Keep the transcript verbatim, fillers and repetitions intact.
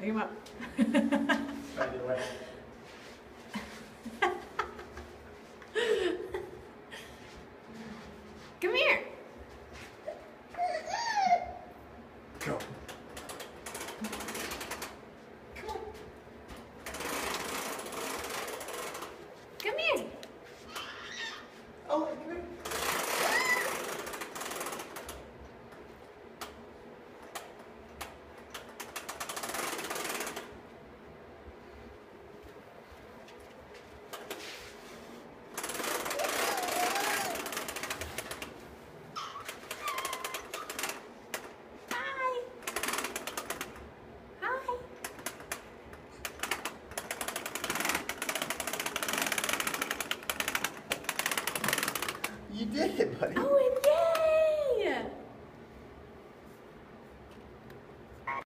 Pick him up. Right the way. Come here. Go. Come on. Come here. Oh, come here. Hi. Hi. You did it, buddy. Oh,